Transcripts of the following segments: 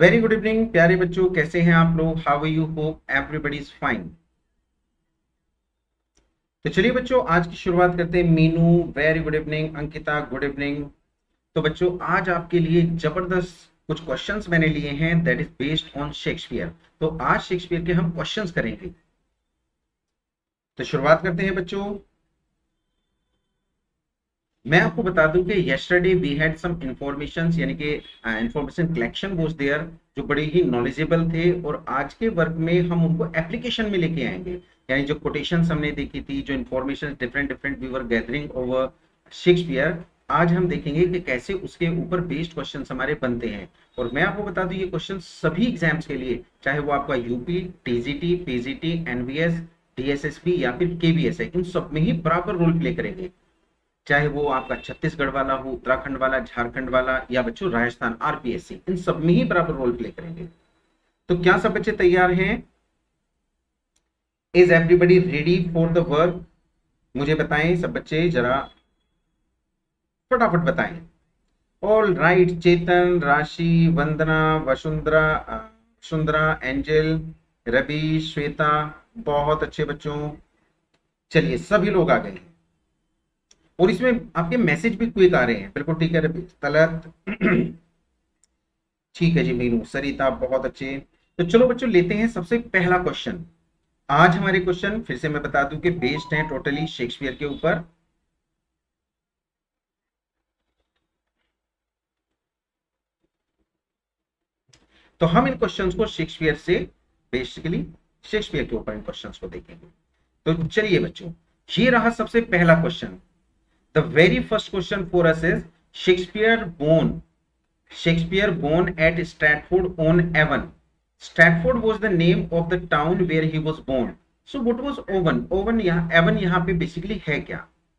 Very good evening प्यारे बच्चों, कैसे हैं आप लोग? How are you? Hope everybody is fine. तो चलिए बच्चों, आज की शुरुआत करते हैं। Meenu very good evening, Ankita good evening. तो बच्चों, आज आपके लिए जबरदस्त कुछ क्वेश्चंस मैंने लिए हैं, that is based on Shakespeare. तो आज शेक्सपियर के हम क्वेश्चंस करेंगे। तो शुरुआत करते हैं बच्चों। मैं आपको बता दूं कि yesterday we had some information, यानी कि इंफॉर्मेशन कलेक्शन वाज देयर, जो बड़े ही नॉलेजेबल थे। और आज के वर्क में हम उनको एप्लीकेशन में लेके आएंगे। यानी जो कोटेशंस हमने देखी थी, जो information different different we were gathering over Shakespeare, आज हम देखेंगे कि कैसे उसके ऊपर बेस्ड क्वेश्चंस हमारे बनते हैं। और मैं आपको बता दूं, ये क्वेश्चन सभी एग्जाम्स के लिए, चाहे वो आपका UP, TGT, PGT, NVS, DSSP या फिर केवीएस है, इन सब में ही बराबर रोल प्ले करेंगे। चाहे वो आपका छत्तीसगढ़ वाला हो, उत्तराखंड वाला, झारखंड वाला, या बच्चों राजस्थान आरपीएससी, इन सब में ही बराबर रोल प्ले करेंगे। तो क्या सब बच्चे तैयार हैं? Is everybody ready for the work? मुझे बताएं सब बच्चे, जरा फटाफट बताएं। All right, Chetan, Rashi, Vandana, Vasundhara, Sundara, Angel, Ravi, Shweta, बहुत अच्छे बच्चों। चलिए, सभी लोग आ गए हैं और इसमें आपके मैसेज भी क्विक आ रहे हैं। बिल्कुल ठीक है रवि, तलत ठीक है जी, मीनू, सरिता, बहुत अच्छे। तो चलो बच्चों, लेते हैं सबसे पहला क्वेश्चन। आज हमारे क्वेश्चन फिर से मैं बता दूं कि बेस्ड हैं टोटली शेक्सपियर के ऊपर। तो हम इन क्वेश्चंस को शेक्सपियर से, बेसिकली शेक्सपियर के ऊपर इन क्वेश्चंस को देखेंगे। तो चलिए बच्चों, ये रहा सबसे पहला question. The very first question for us is Shakespeare born at Stratford on Avon. Stratford was the name of the town where he was born. So what was Avon? Avon यहाँ पे बेसिकली है क्या?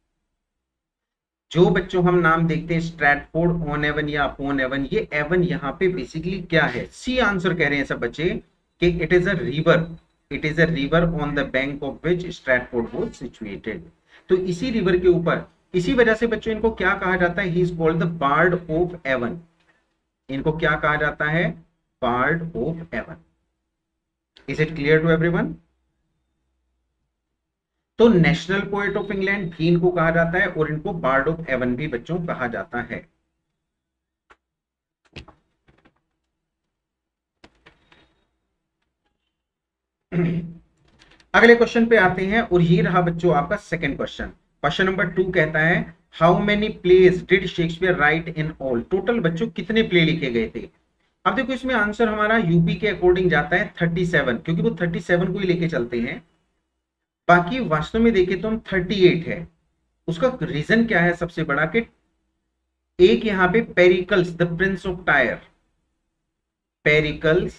जो बच्चों हम नाम देखते हैं स्ट्रैटफोर्ड ऑन एवन या अपॉन एवन, ये एवन यहाँ पे बेसिकली क्या है? सी आंसर कह रहे हैं सब बच्चे कि it is a river. It is a river on the bank of which Stratford was situated. तो इसी रिवर के ऊपर, इसी वजह से बच्चों इनको क्या कहा जाता है? He is called the bard of Avon. इनको क्या कहा जाता है? Bard of Avon. Is it clear to everyone? तो नेशनल पोएट ऑफ इंग्लैंड भी इनको कहा जाता है और इनको बार्ड ऑफ एवन भी बच्चों कहा जाता है। अगले क्वेश्चन पे आते हैं और ये रहा बच्चों आपका सेकंड क्वेश्चन। क्वेश्चन नंबर 2 कहता है, how many plays did Shakespeare write in all? Total बच्चों कितने प्ले लिखे गए थे? अब देखो, इसमें आंसर हमारा यूपी के अकॉर्डिंग जाता है 37, क्योंकि वो 37 को ही लेके चलते हैं। बाकी वास्तव में देखें तो हम 38 है। उसका रीजन क्या है सबसे बड़ा? कि एक यहां पे Pericles the prince of Tyre, Pericles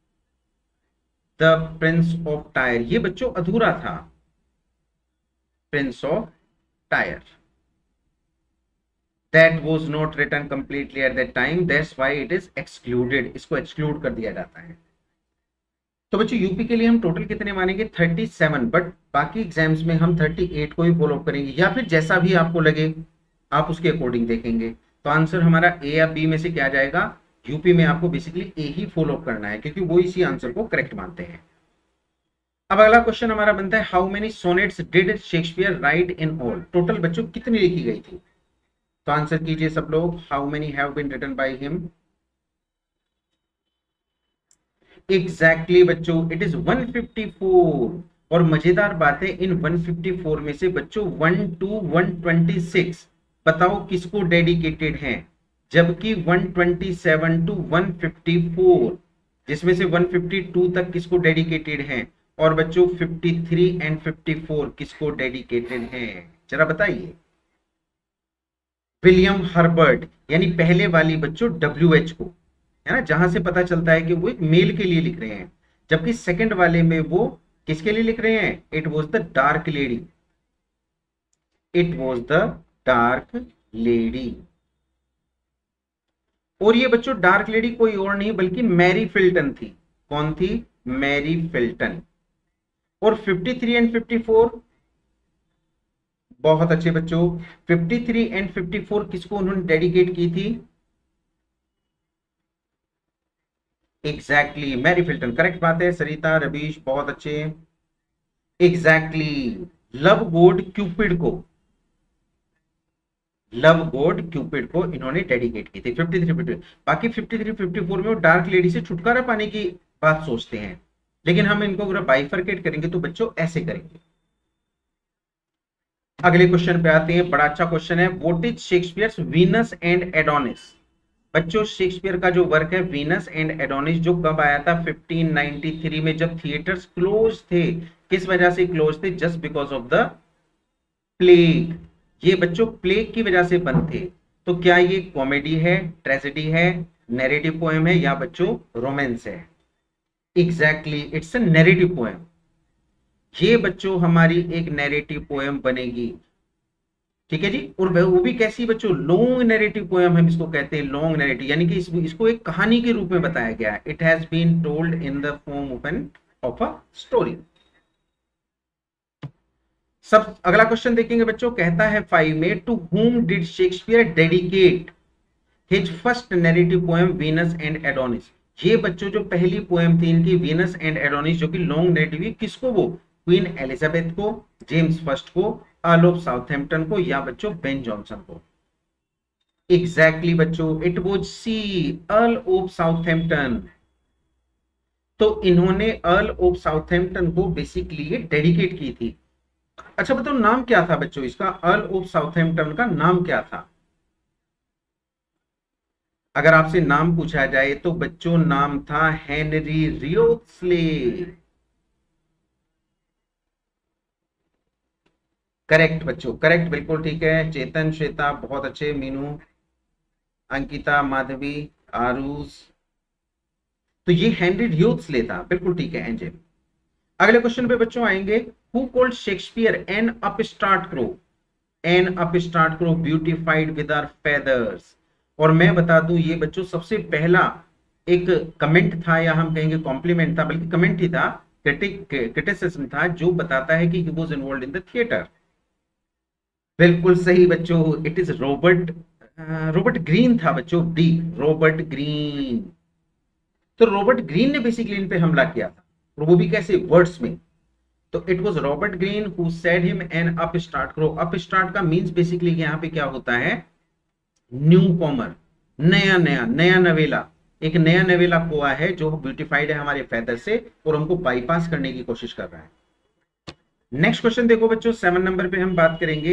the prince of Tyre, ये बच्चों अधूरा था। Prince of Tyre, that was not written completely at that time, that's why it is excluded. इसको एक्सक्लूड कर दिया जाता है। तो बच्चों, यूपी के लिए हम टोटल कितने मानेंगे? 37, बट बाकी एग्जाम्स में हम 38 को ही फॉलो करेंगे, या फिर जैसा भी आपको लगे आप उसके अकॉर्डिंग देखेंगे। तो आंसर हमारा ए या बी में से क्या जाएगा? यूपी में आपको बेसिकली ए ही फॉलो करना है, क्योंकि वो इसी आंसर को करेक्ट मानते हैं। अब अगला क्वेश्चन हमारा बनता है, how many sonnets did Shakespeare write in all? Total बच्चों कितनी लिखी गई थी? तो आंसर कीजिए सब लोग, how many have been written by him? Exactly बच्चों, इट इज 154। और मजेदार बात है, इन 154 में से बच्चों 1 to 126 बताओ किसको डेडिकेटेड हैं, जबकि 127 to 154 जिसमें से 152 तक किसको डेडिकेटेड हैं, और बच्चों 53 एंड 54 किसको डेडिकेटेड हैं? जरा बताइए। विलियम हर्बर्ट, यानी पहले वाली बच्चों WH को, है ना, जहां से पता चलता है कि वो एक मेल के लिए लिख रहे हैं। जबकि सेकंड वाले में वो किसके लिए लिख रहे हैं? It was the dark lady, it was the dark lady. और ये बच्चों डार्क लेडी कोई और नहीं बल्कि मैरी फिल्टन थी। कौन थी? Mary Fitton. और 53 एंड 54, बहुत अच्छे बच्चों, 53 एंड 54 किसको उन्होंने डेडिकेट की थी? एग्जैक्टली, मैरी फिल्टन, करेक्ट बात है। सरिता, रवीश, बहुत अच्छे। एग्जैक्टली, लव गॉड क्यूपिड को, लव गॉड क्यूपिड को इन्होंने डेडिकेट की थी। 53-50, बाकी 53-54 में वो डार्क लेडी से छुटकारा पाने की बात सोचते हैं, लेकिन हम इनको अगर बाइफरकेट करेंगे तो बच्चों ऐसे करेंगे। अगले क्वेश्चन पे आते हैं, बड़ा अच्छा क्वेश्चन है। What is Shakespeare's Venus and Adonis? बच्चों शेक्सपियर का जो वर्क है वीनस एंड एडोनिस, जो कब आया था? 1593 में, जब थिएटर्स क्लोज थे। किस वजह से क्लोज थे? Just because of the plague. ये बच्चों प्लेग की वजह से बंद थे। तो क्या ये कॉमेडी है, ट्रेजेडी है, नैरेटिव पोएम है, या बच्चों रोमांस है? Exactly, it's a narrative poem. ये बच्चों हमारी एक नैरेटिव पोएम बनेगी, ठीक है जी। और वो भी कैसी बच्चों? लॉन्ग नैरेटिव पोएम हम इसको कहते हैं, लॉन्ग नैरेटिव, यानी कि इसको एक कहानी के रूप में बताया गया है। It has been told in the form of a story. सब अगला क्वेश्चन देखेंगे बच्चों, कहता है 5 में, to whom did Shakespeare dedicate his first narrative poem Venus and Adonis? ये बच्चों जो पहली पोएम थी इनकी वीनस एंड एडोनिस, जो कि लॉन्ग नैरेटिव, किसको? वो क्वीन एलिजाबेथ को, जेम्स फर्स्ट को, अर्ल ऑफ साउथहैम्पटन को, या बच्चों बेन जॉनसन को? एग्जैक्टली बच्चों, it was C, earl of Southampton. तो इन्होंने अर्ल ऑफ साउथहैम्पटन को बेसिकली डेडिकेट की थी। अच्छा बताओ नाम क्या था बच्चों इसका? अर्ल ऑफ साउथहैम्पटन का नाम क्या था? अगर आपसे नाम पूछा जाए तो बच्चों नाम था हेनरी रियोस्ले। करेक्ट बच्चों, करेक्ट, बिल्कुल ठीक है। चेतन, श्वेता, बहुत अच्छे। मीनू, अंकिता, माधवी, आरूस, तो ये हेनरी रियोस्ले था, बिल्कुल ठीक है एंजल। अगले क्वेश्चन पे बच्चों आएंगे, who called Shakespeare an upstart crow? An upstart crow beautified with our feathers. और मैं बता दूं ये बच्चों सबसे पहला एक कमेंट था, या हम कहेंगे कॉम्प्लीमेंट था, बल्कि कमेंट ही था, क्रिटिसिज्म था, जो बताता है कि he was involved in the theatre. बिल्कुल सही बच्चों, it is Robert, Robert Greene था बच्चों, डी, रॉबर्ट ग्रीन। तो रॉबर्ट ग्रीन ने बेसिकली इन पे हमला किया था, और वो भी कैसे? वर्ड्स में। तो it was Robert Greene who said him an upstart crow. Upstart का मींस बेसिकली यहाँ पे क्या होता है? न्यू कॉमर, नया नया, नया नवेला। एक नया नवेला कोआ है जो ब्यूटिफाइड है हमारे फेदर से, और हमको बाईपास करने की कोशिश कर रहा है। नेक्स्ट क्वेश्चन देखो बच्चों, 7 नंबर पे हम बात करेंगे।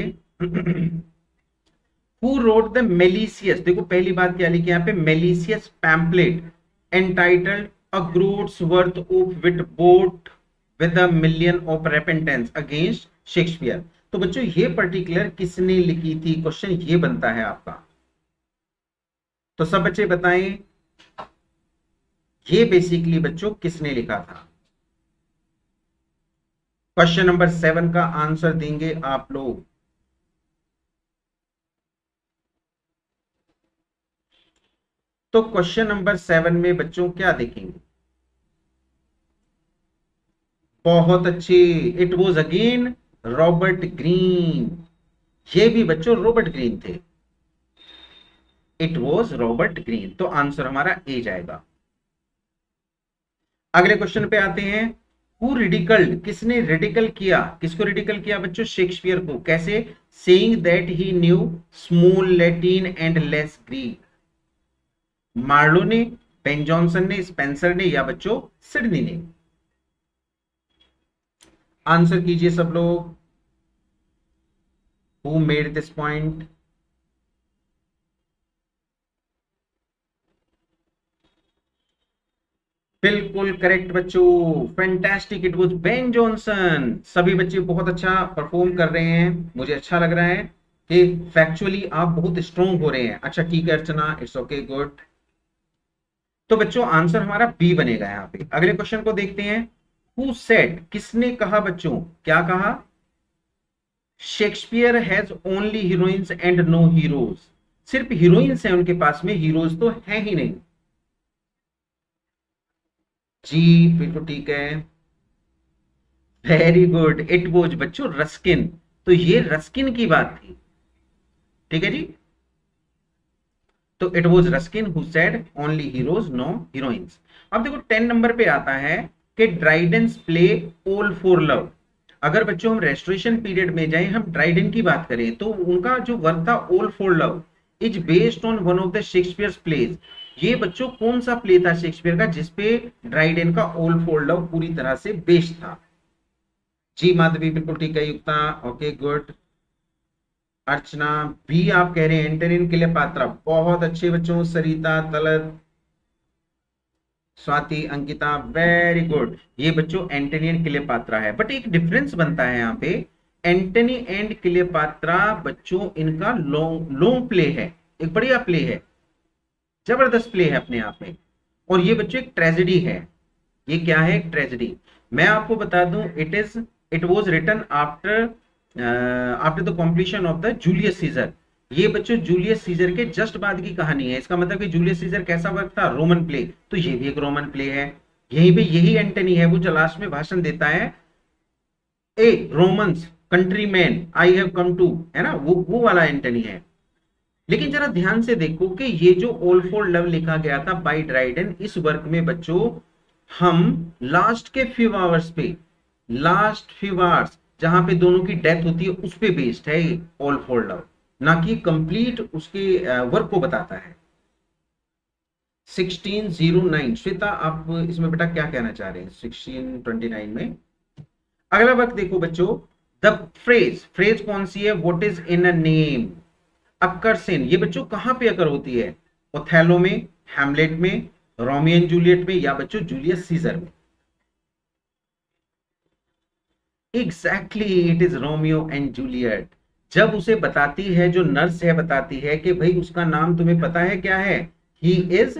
Who wrote the malicious? देखो पहली बात क्या लिखी यहाँ पे, malicious pamphlet entitled a groats worth of wit bought with a million of repentance against Shakespeare. तो बच्चों ये पर्टिकुलर किसने लिखी थी? क्वेश्चन ये बनता है आपका। तो सब बच्चे बताएं, ये बेसिकली बच्चों किसने लिखा था? क्वेश्चन नंबर 7 का आंसर देंगे आप लोग। तो क्वेश्चन नंबर 7 में बच्चों क्या देखेंगे? बहुत अच्छी, it was again Robert Greene. ये भी बच्चों रॉबर्ट ग्रीन थे, इट वॉज रॉबर्ट ग्रीन। तो आंसर हमारा ए जाएगा। अगले क्वेश्चन पे आते हैं, हु रिडिकल्ड? किसने रिडिकल किया? किसको रिडिकल किया बच्चों? शेक्सपियर को। कैसे? Saying that he knew small Latin and less Greek. Marlowe ने, बेन जॉनसन ने, स्पेंसर ने, या बच्चों सिडनी ने? आंसर कीजिए सब लोग। Who made this point? बिल्कुल करेक्ट बच्चों, fantastic, it was Ben Jonson. सभी बच्चे बहुत अच्छा परफॉर्म कर रहे हैं, मुझे अच्छा लग रहा है कि फैक्चुअली आप बहुत स्ट्रॉन्ग हो रहे हैं। अच्छा ठीक है अर्चना, इट्स ओके, गुड। तो बच्चों आंसर हमारा बी बनेगा यहाँ पे। अगले क्वेश्चन को देखते हैं, हु सेड? किसने कहा बच्चों? क्या कहा? Shakespeare has only heroines and no heroes. सिर्फ हीरोइंस हैं उनके पास में, हीरोज तो है ही नहीं। जी बिल्कुल ठीक है, वेरी गुड, इट वॉज बच्चों रस्किन। तो ये रस्किन की बात थी, ठीक है जी। तो it was Ruskin who said only heroes no heroines. अब देखो 10 नंबर पे आता है कि Dryden's play all for love. अगर बच्चों हम रेस्टोरेशन पीरियड में जाएं, हम ड्राइडन की बात करें, तो उनका जो वर्क था all for love is based on one of the Shakespeare's plays. ये बच्चों कौन सा प्ले था शेक्सपियर का जिसपे ड्राइडन का ऑल फॉर लव पूरी तरह से बेस्ड था? जी माधवी बिल्कुल ठीक है, युक्ता ओके गुड। अर्चना भी आप कह रहे हैं एंटोनिन क्लेयोपात्रा, बहुत अच्छे बच्चों। Sarita, Talat, Swati, Ankita very good. ये बच्चों एंटोनी क्लेयोपात्रा है, बट एक डिफरेंस बनता है यहाँ पे। एंटनी एंड क्लेयोपात्रा बच्चों इनका लॉन्ग लॉन्ग प्ले है, एक बढ़िया प्ले है, जबरदस्त प्ले है अपने आप में। और ये बच्चों एक ट्रेजेडी है। ये क्या है? एक ट्रेजेडी। मैं आपको बता दूं, it was written after after the completion of the Julius Caesar. ये बच्चों जूलियस सीजर के जस्ट बाद की कहानी है। इसका मतलब कि जूलियस सीजर कैसा वर्क था? Roman play. तो ये भी एक रोमन प्ले है। यहीं पे यही एंटनी है वो जो लास्ट में भाषण देता है, a Romans countryman I have come to, है ना, वो वाला एंटनी है। लेकिन जरा ध्यान से देखो कि ये जो ऑल फॉर लव लिखा गया था बाय ड्राइडन, इस वर्क में बच्चों हम लास्ट के फ्यू आवर्स पे, लास्ट फ्यू आवर्स जहां पे दोनों की डेथ होती है उस पे बेस्ड है ऑल फॉर लव, ना कि कंप्लीट उसके वर्क को बताता है। 1609 श्वेता आप इसमें बेटा क्या कहना चाह रहे हैं 1629 में? अगला वर्क देखो बच्चों, द फ्रेज, फ्रेज कौन सी है? What is in a name occurs in. ये बच्चों कहां पे अकर होती है? ओथेलो में, हैमलेट में, रोमियो एंड जूलियट में, या बच्चों जूलियस सीजर में? Exactly it is Romeo and Juliet. जब उसे बताती है, जो नर्स है बताती है कि भाई उसका नाम तुम्हें पता है क्या है? ही इज,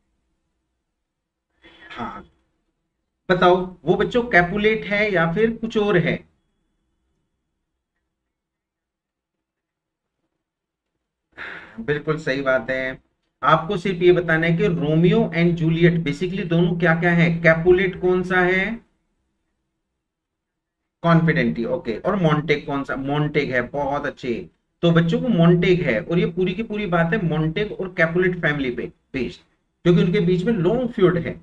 हाँ बताओ वो बच्चों कैपुलेट है या फिर कुछ और है? बिल्कुल सही बात है। आपको सिर्फ ये बताना है कि रोमियो एंड जूलियट बेसिकली दोनों क्या क्या है? कैपुलेट कौन सा है? Confidently, okay. और मॉन्टेग कौन सा? मॉन्टेग है, बहुत अच्छे। तो बच्चों को मॉन्टेग है, और ये पूरी की पूरी बात है मॉन्टेग और कैपुलेट फैमिली पे बेस्ड, क्योंकि उनके बीच में लॉन्ग फ्यूड है।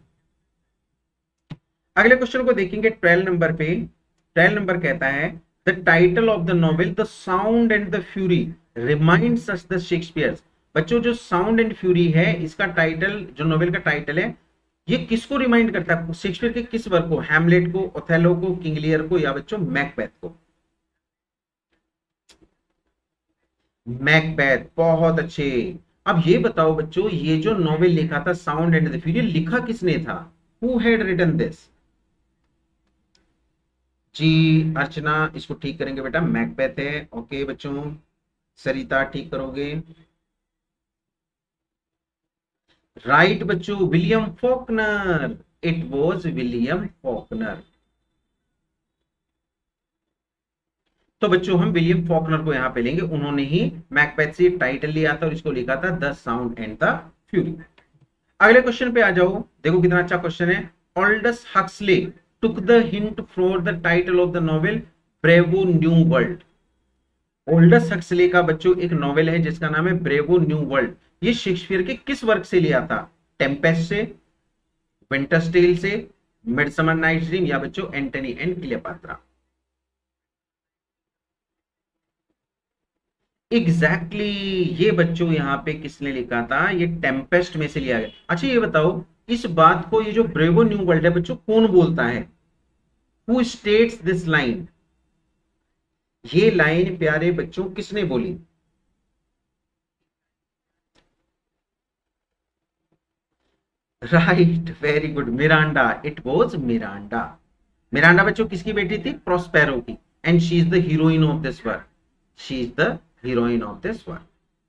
अगले क्वेश्चन को देखेंगे 12 नंबर पे। 12 नंबर कहता है the title of the novel the sound and the fury reminds us the Shakespeare. बच्चों जो साउंड एंड फ्यूरी है, इसका टाइटल, जो नॉवेल का टाइटल है, ये किसको रिमाइंड करता है? शेक्सपियर के किस वर्क को? हैमलेट को, ओथेलो को, किंग लियर को, या बच्चों मैकबेथ को? मैकबेथ, बहुत अच्छे। अब ये बताओ बच्चों, ये जो नॉवेल लिखा था साउंड एंड द फ्यूरी, लिखा किसने था? Who had written this? जी अर्चना इसको ठीक करेंगे बेटा, मैकबेथ है। ओके बच्चों, सरिता ठीक करोगे? राइट बच्चों, William Faulkner, it was William Faulkner. तो बच्चों हम विलियम फॉकनर को यहां पे लेंगे, उन्होंने ही मैकबेथ से टाइटल लिया था और इसको लिखा था the sound and the fury. अगले क्वेश्चन पे आ जाओ, देखो कितना अच्छा क्वेश्चन है। Aldous Huxley took the hint for the title of the novel brave new world. Aldous Huxley का बच्चों एक नॉवेल है जिसका नाम है ब्रेवो न्यू वर्ल्ड। ये शेक्सपियर के किस वर्क से लिया था? टेम्पेस्ट से, विंटर्स टेल से, मिडसमर नाइट्स ड्रीम, या बच्चों एंटनी एंड क्लियोपात्रा? एग्जैक्टली ये बच्चों यहाँ पे किसने लिखा था? ये टेम्पेस्ट में से लिया गया। अच्छा ये बताओ, इस बात को, ये जो ब्रेवो न्यू वर्ल्ड है बच्चों, कौन बोलता है? Who states this line? ये लाइन प्यारे बच्चों किसने बोली? Right, very good, Miranda. It was Miranda. Miranda बच्चों किसकी बेटी थी? प्रोस्पेरो की। And she is the heroine of this work. She is the heroine of this work.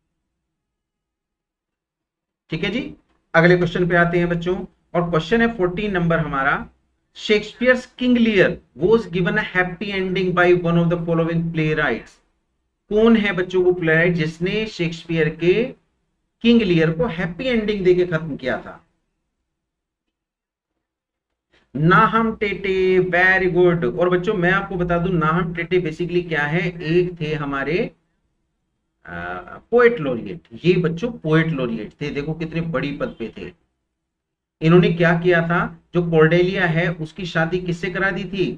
ठीक है जी। अगले क्वेश्चन पे आते हैं बच्चों, और क्वेश्चन है 14 नंबर हमारा। Shakespeare's King Lear was given a happy ending by one of the following playwrights. कौन है बच्चों वो प्ले राइट जिसने शेक्सपियर के किंग लियर को हैप्पी एंडिंग देके खत्म किया था? नाहम टेटे, वेरी गुड। और बच्चों मैं आपको बता दूं, नाहम टेटे बेसिकली क्या है? एक थे हमारे पोएट लॉरिएट, ये बच्चों पोएट लॉरिएट थे, देखो कितने बड़ी पद पे थे। इन्होंने क्या किया था, जो कॉर्डेलिया है उसकी शादी किससे करा दी थी,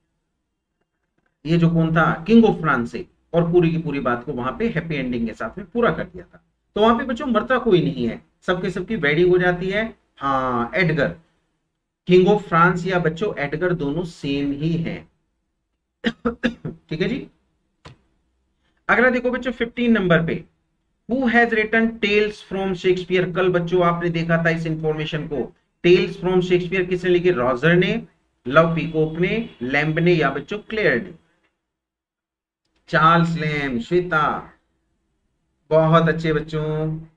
ये जो कौन था, किंग ऑफ फ्रांस से, और पूरी की पूरी बात को वहां पे हैप्पी एंडिंग के साथ में पूरा कर दिया था। तो वहां पे बच्चों मरता कोई नहीं है, सबके सबकी वेडिंग हो जाती है। हाँ एडगर, किंग ऑफ फ्रांस या बच्चों एडगर दोनों सेम ही हैं। ठीक है जी। अगला देखो बच्चों 15 नंबर पे, who has written Tales from Shakespeare. कल बच्चों आपने देखा था इस इंफॉर्मेशन को, टेल्स फ्रॉम शेक्सपियर किसने लिखी, रॉजर ने, लव पीकॉक ने, लैम्ब ने, या बच्चों क्लेयर ने। चार्ल्स लैम्ब, श्वेता, बहुत अच्छे बच्चों।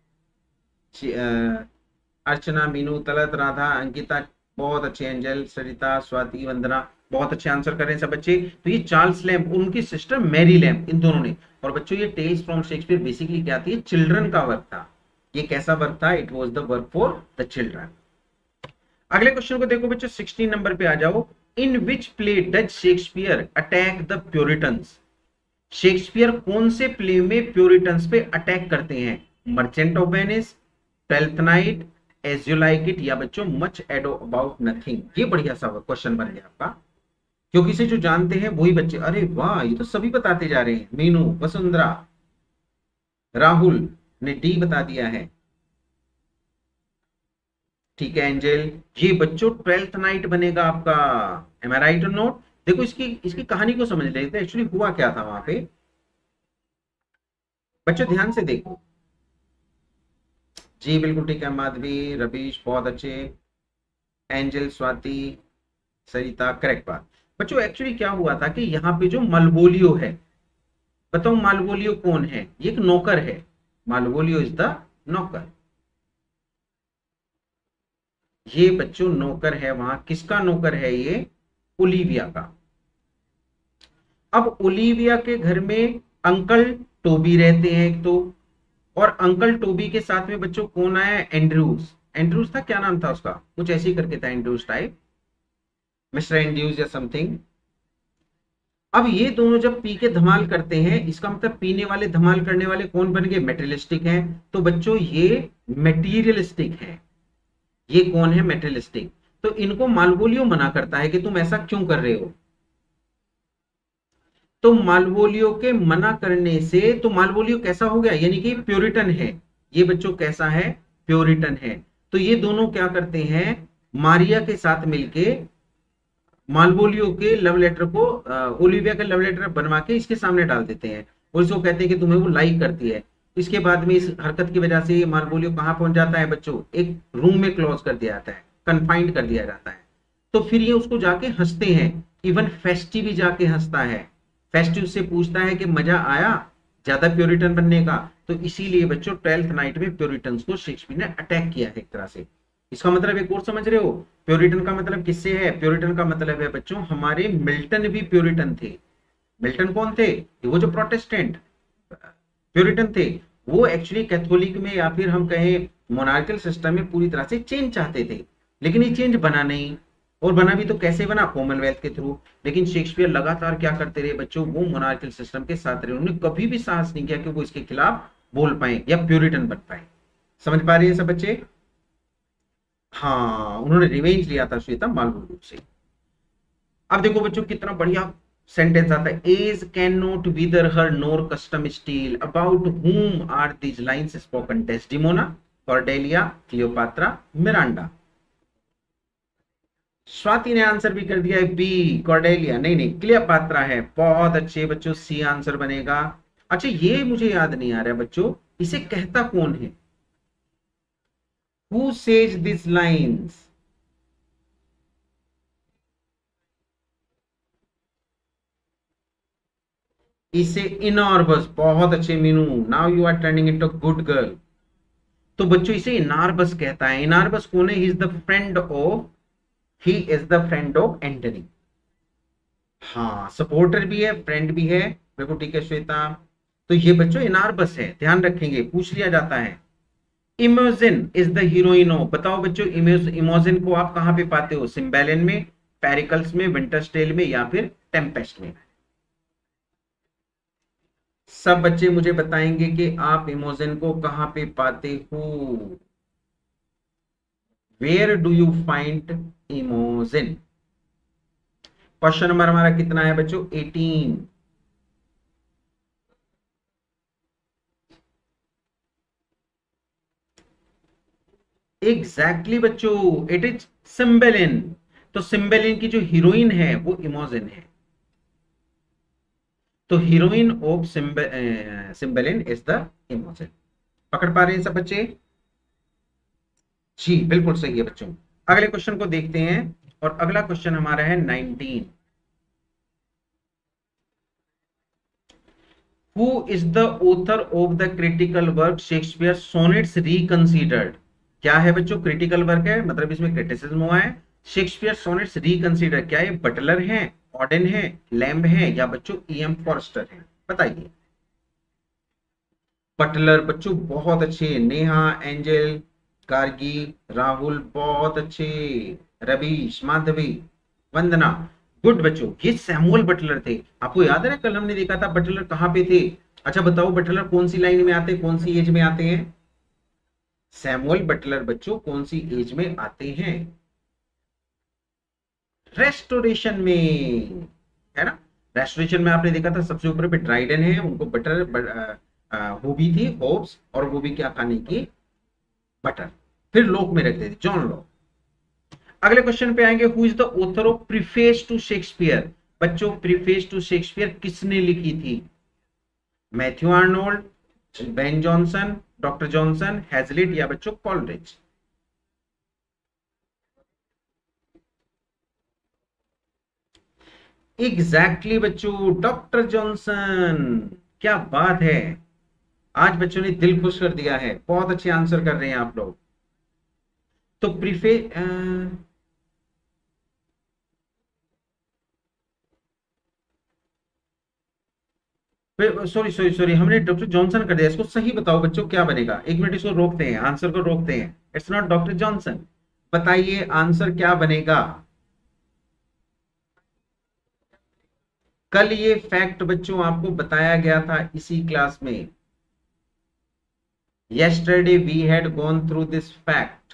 अर्चना, मीनू, तलत, राधा, अंकिता, बहुत अच्छे, एंजल, सरिता, स्वाति, वंदना, बहुत अच्छे आंसर कर रहे हैं सब बच्चे। तो ये चार्ल्स लैम्ब, उनकी सिस्टर मैरी लैम्ब, इन दोनों ने। और बच्चों ये टेल्स फ्रॉम शेक्सपियर बेसिकली क्या थी, चिल्ड्रन का वर्क था। ये कैसा वर्क था, it was the work for the children. अगले क्वेश्चन को देखो बच्चों 16 नंबर पे आ जाओ। In which play does Shakespeare attack the Puritans. Shakespeare कौन से प्ले में प्योरिटन्स पे अटैक करते हैं, Merchant of Venice, Twelfth night, as you like it, या बच्चों मच एडो अबाउट नथिंग। ये बढ़िया सा क्वेश्चन बन गया आपका, क्योंकि इसे जो जानते हैं वही बच्चे, अरे वाह ये तो सभी बताते जा रहे हैं। मीनू, वसुंधरा, राहुल ने डी बता दिया है। ठीक है एंजल, ये बच्चों ट्वेल्थ नाइट बनेगा आपका। एम आई राइट और नोट। देखो इसकी इसकी कहानी को समझ लेते हैं, एक्चुअली हुआ क्या था वहां पे। बच्चों ध्यान से देखो, जी बिल्कुल ठीक है, माधवी, रवीश बहुत अच्छे, एंजल, स्वाति, सरिता, करेक्ट बात। बच्चों एक्चुअली क्या हुआ था कि यहाँ पे जो मालवोलियो है, बताओ मालवोलियो कौन है, ये एक नौकर है। मालवोलियो इज द नौकर। ये बच्चों नौकर है, वहां किसका नौकर है, ये ओलिविया का। अब ओलिविया के घर में अंकल टोबी रहते हैं एक तो, और अंकल टोबी के साथ में बच्चों कौन आया, एंड्रूज। एंड्रूज था, क्या नाम था उसका, कुछ ऐसे ही करके था, एंड्रूज टाइप, मिस्टर एंड्रूज या समथिंग। अब ये दोनों जब पी के धमाल करते हैं, इसका मतलब पीने वाले धमाल करने वाले कौन बन गए, मेटेरियलिस्टिक हैं। तो बच्चों ये मेटीरियलिस्टिक हैं। ये कौन है, मेटेरियलिस्टिक। तो इनको मालवोलियो मना करता है कि तुम ऐसा क्यों कर रहे हो। तो मालवोलियो के मना करने से, तो मालवोलियो कैसा हो गया, यानी कि प्योरिटन है। ये बच्चों कैसा है, प्योरिटन है। तो ये दोनों क्या करते हैं, मारिया के साथ मिलके मालवोलियो के लव लेटर को, ओलिविया का लव लेटर बनवा के इसके सामने डाल देते हैं, और इसको कहते हैं कि तुम्हें वो लाइक करती है। इसके बाद में इस हरकत की वजह से मालवोलियो कहाँ पहुंच जाता है बच्चों, एक रूम में क्लोज कर दिया जाता है, कन्फाइंड कर दिया जाता है। तो फिर ये उसको जाके हंसते हैं, इवन फेस्टी भी जाके हंसता है। फेस्टिव से पूछता है कि मजा आया ज्यादा प्योरिटन बनने का। तो इसीलिए बच्चों ट्वेल्थ नाइट में प्योरिटन्स को शेक्सपियर ने अटैक किया है एक तरह से। इसका मतलब एक और समझ रहे हो, प्योरिटन का मतलब किससे है, प्योरिटन का मतलब है बच्चों हमारे मिल्टन भी प्योरिटन थे। मिल्टन कौन थे, वो जो प्रोटेस्टेंट प्योरिटन थे, वो एक्चुअली कैथोलिक में या फिर हम कहें मोनार्कल सिस्टम में पूरी तरह से चेंज चाहते थे, लेकिन ये चेंज बना नहीं। और बना भी तो कैसे बना, कॉमनवेल्थ के थ्रू। लेकिन शेक्सपियर लगातार क्या करते रहे बच्चों, वो मोनार्कल सिस्टम के साथ रहे, उन्होंने कभी भी साहस नहीं किया कि वो इसके खिलाफ बोल पाए या प्योरिटन बन पाए। समझ पा रहे हैं सब बच्चे। हाँ उन्होंने रिवेंज लिया था श्वेता मालवोलियो से। अब देखो बच्चों कितना बढ़िया सेंटेंस आता है, age cannot wither her nor custom stale, about whom are these lines spoken, Desdemona, Cordelia, Cleopatra, Miranda. Swati ने आंसर भी कर दिया है बी, कॉर्डेलिया नहीं नहीं क्लियोपात्रा है, बहुत अच्छे बच्चों, सी आंसर बनेगा। अच्छा ये मुझे याद नहीं आ रहा है बच्चों, इसे कहता कौन है, हु सेज दिस लाइन्स। इसे इनॉर्बस, बहुत अच्छे Meenu, now you are turning into good girl. तो बच्चों इसे इनारबस कहता है। इनारबस कौन है, he is the friend of, he is the friend of Antony. हाँ सपोर्टर भी है, फ्रेंड भी है, बिल्कुल ठीक है श्वेता। तो ये बच्चों इनारबस है, ध्यान रखेंगे, पूछ लिया जाता है। Imogen is the heroine of, बताओ बच्चों इमोजिन को आप कहां पे पाते हो, सिम्बेलिन में, पेरिकल्स में, विंटर्स टेल में, या फिर टेम्पेस्ट में। सब बच्चे मुझे बताएंगे कि आप इमोजन को कहां पे पाते हो। Where do you find Imogen? Question number हमारा कितना है बच्चों? 18। एग्जैक्टली बच्चों, इट इज सिम्बेलिन। तो सिम्बेलिन की जो हीरोइन है वो इमोजन है। तो heroine of Cymbeline is the Imogen. पकड़ पा रहे हैं सब बच्चे? जी बिल्कुल सही है बच्चों। अगले क्वेश्चन को देखते हैं, और अगला क्वेश्चन हमारा है 19। Who is the author of the critical work Shakespeare sonnets reconsidered? क्या है बच्चों? क्रिटिकल वर्क है, मतलब इसमें क्रिटिसिज्म हुआ है। शेक्सपियर सोनेट्स रिकंसीडर, क्या ये बटलर है, ऑडेन है, लैम्ब है, या बच्चों ईएम फॉरेस्टर है? बताइए। बटलर बच्चों बहुत अच्छे, नेहा, एंजल, गार्गी, राहुल बहुत अच्छे, रवीश, माधवी, वंदना, गुड बच्चों। ये सैमुअल बटलर थे। आपको याद है ना, कल हमने देखा था बटलर कहां पे थे। अच्छा बताओ, बटलर कौन सी लाइन में आते हैं, कौन सी एज में आते हैं? सैमुअल बटलर बच्चों कौन सी एज में आते हैं? रेस्टोरेशन में, है ना। रेस्टोरेशन में आपने देखा था सबसे ऊपर पे ड्राइडन है, उनको वो भी थी होब्स, और वो भी क्या खाने की? बटर। फिर लोक में रखते थे, जॉन लॉक। अगले क्वेश्चन पे आएंगे, who is the author of preface to Shakespeare? बच्चों प्रीफेस टू शेक्सपियर किसने लिखी थी? Matthew Arnold, Ben Jonson, doctor Johnson, Hazlitt, या बच्चों कॉलरिज? एग्जैक्टली बच्चों, डॉक्टर जॉनसन। क्या बात है, आज बच्चों ने दिल खुश कर दिया है, बहुत अच्छे आंसर कर रहे हैं आप लोग। तो प्रीफे सॉरी सॉरी सॉरी, हमने डॉक्टर जॉनसन कर दिया। इसको सही बताओ बच्चों, क्या बनेगा? एक मिनट, इसको रोकते हैं, आंसर को रोकते हैं। It's not doctor Johnson. बताइए आंसर क्या बनेगा? कल ये फैक्ट बच्चों आपको बताया गया था इसी क्लास में। yesterday we had gone through this fact.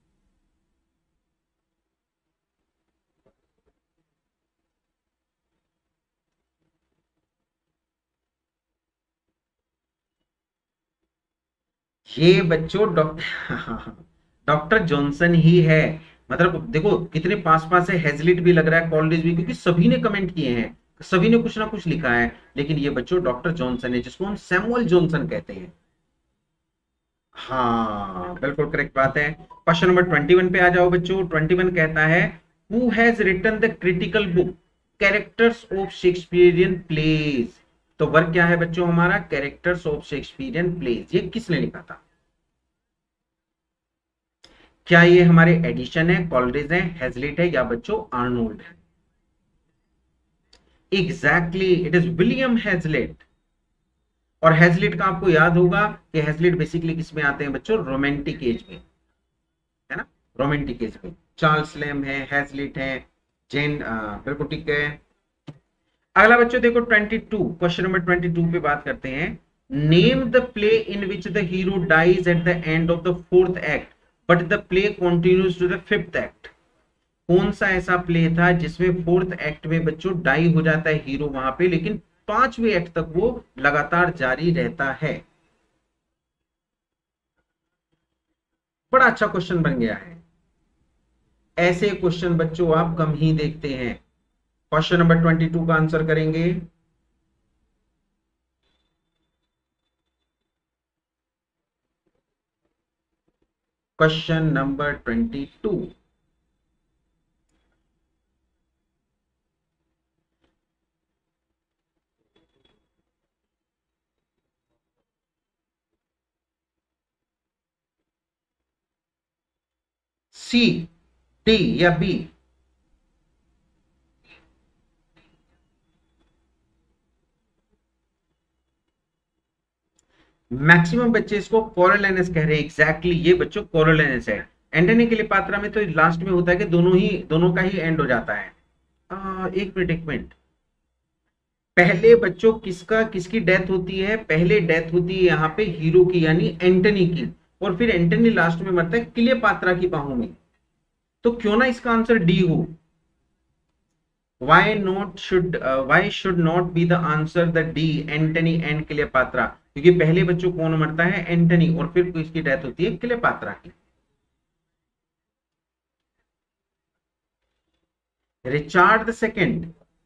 ये बच्चों डॉक्टर डॉक्टर जॉनसन ही है। मतलब देखो कितने पास पास है, हेजलिट भी लग रहा है, कॉलरिज भी, क्योंकि सभी ने कमेंट किए हैं, सभी ने कुछ ना कुछ लिखा है। लेकिन ये बच्चों डॉक्टर जॉनसन है, जिसको हम सैमुअल जॉनसन कहते हैं। हाँ बिल्कुल करेक्ट बात है। क्वेश्चन नंबर 21 पे आ जाओ बच्चों। 21 कहता है, who has written the critical book characters of Shakespearean plays? तो वर्क क्या है बच्चों हमारा? Characters of Shakespearean plays. ये किसने लिखा था? क्या ये हमारे एडिशन है, कॉलरिज है, हेजलिट है, या बच्चों आर्नोल्ड है? Exactly, it is William Hazlitt. और हेजलिट का आपको याद होगा कि हेजलिट बेसिकली किसमें आते हैं बच्चों? रोमांटिक एज में, है ना, रोमांटिक एज में। चार्ल्स लैम्ब है, हेजलिट है, जेन, बिल्कुल ठीक है। अगला बच्चों देखो 22, क्वेश्चन नंबर 22 पे बात करते हैं। Name the play in which the hero dies at the end of the fourth act but the play continues to the fifth act? कौन सा ऐसा प्ले था जिसमें फोर्थ एक्ट में बच्चों डाई हो जाता है हीरो वहां पे, लेकिन पांचवें एक्ट तक वो लगातार जारी रहता है? बड़ा अच्छा क्वेश्चन बन गया है। ऐसे क्वेश्चन बच्चों आप कम ही देखते हैं। क्वेश्चन नंबर 22 का आंसर करेंगे। क्वेश्चन नंबर 22, सी, डी या बी? मैक्सिमम बच्चे इसको कोरोलेनस कह रहे हैं। एग्जैक्टली ये बच्चों कोरोलेनस है। एंटनी क्लीयोपात्रा में तो लास्ट में होता है कि दोनों का ही एंड हो जाता है। एक मिनट एक मिनट, पहले बच्चों किसका किसकी डेथ होती है? पहले डेथ होती है यहाँ पे हीरो की यानी एंटनी की, और फिर एंटनी लास्ट में मरता है क्लियोपात्रा की बाहों में। तो क्यों ना इसका आंसर डी हो? why should not be the answer the D, Antony and Cleopatra? क्योंकि पहले बच्चों कौन मरता है? एंटनी, और फिर इसकी डेथ होती है क्लियोपात्रा की। Richard the second.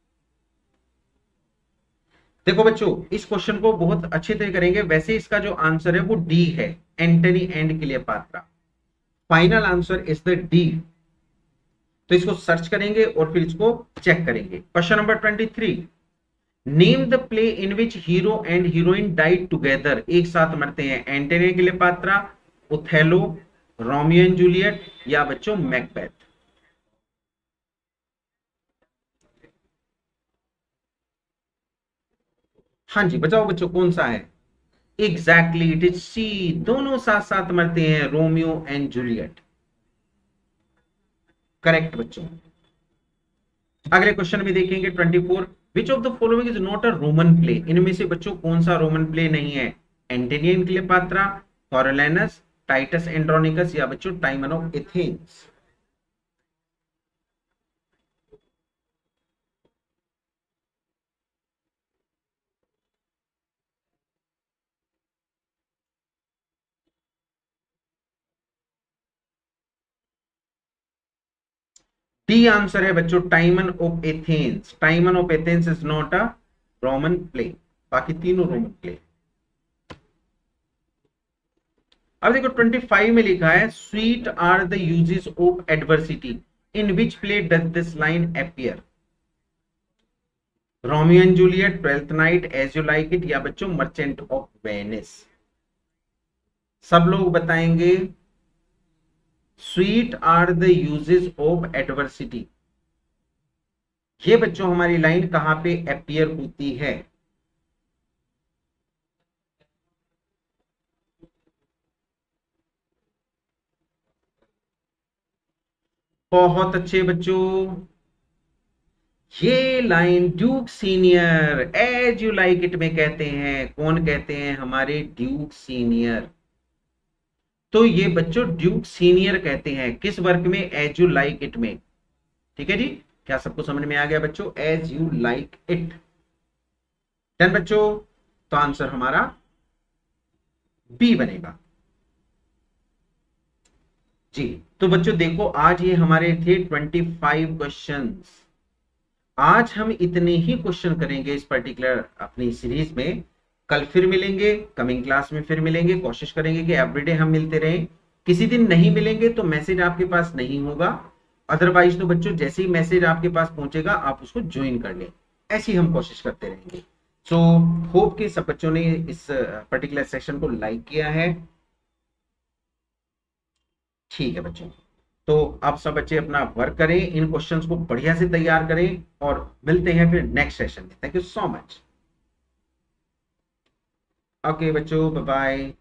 देखो बच्चों, इस क्वेश्चन को बहुत अच्छे से करेंगे। वैसे इसका जो आंसर है वो डी है, Antony and Cleopatra. Final answer is the D. तो इसको सर्च करेंगे और फिर इसको चेक करेंगे। Question number 23, name the play in which hero and heroine died together. एक साथ मरते हैं। Antony Cleopatra, Othello, Romeo and Juliet, या बच्चों मैकबेथ। हाँ जी, बताओ बच्चों कौन सा है? एग्जैक्टली इट इज सी, दोनों साथ साथ मरते हैं, रोमियो एंड जूलियट। करेक्ट बच्चों। अगले क्वेश्चन में देखेंगे 24, which of the following is not a Roman play. इनमें से बच्चों कौन सा रोमन प्ले नहीं है? Antony and Cleopatra, Coriolanus, Titus Andronicus, या बच्चों Timon of Athens. D answer है बच्चों Timon of Athens. Timon of Athens is not a Roman play, बाकी तीनों रोमन प्ले। अब देखो 25 में लिखा है, sweet are the uses of adversity, in which play does this line appear. Romeo and Juliet, twelfth night, as you like it, या बच्चों Merchant of Venice. सब लोग बताएंगे। Sweet are the uses of adversity, ये बच्चों हमारी line कहां पे अपीयर होती है? बहुत अच्छे बच्चों, ये line Duke senior, as you like it में कहते हैं। कौन कहते हैं? हमारे ड्यूक सीनियर। तो ये बच्चों ड्यूक सीनियर कहते हैं किस वर्क में? एज यू लाइक इट में। ठीक है जी, क्या सबको समझ में आ गया बच्चों? As you like it. Done बच्चों, तो आंसर हमारा बी बनेगा जी। तो बच्चों देखो, आज ये हमारे थे 25 क्वेश्चंस। आज हम इतने ही क्वेश्चन करेंगे इस पर्टिकुलर अपनी सीरीज में। कल फिर मिलेंगे, कमिंग क्लास में फिर मिलेंगे। कोशिश करेंगे कि एवरीडे हम मिलते रहें। किसी दिन नहीं मिलेंगे तो मैसेज आपके पास नहीं होगा, अदरवाइज तो बच्चों जैसे ही मैसेज आपके पास पहुंचेगा आप उसको ज्वाइन कर लें। ऐसी हम कोशिश करते रहेंगे। सो होप कि सब बच्चों ने इस पर्टिकुलर सेक्शन को लाइक किया है। ठीक है बच्चों, तो आप सब बच्चे अपना वर्क करें, इन क्वेश्चंस को बढ़िया से तैयार करें, और मिलते हैं फिर नेक्स्ट सेशन में। Thank you so much. Okay बच्चों, बाय बाय।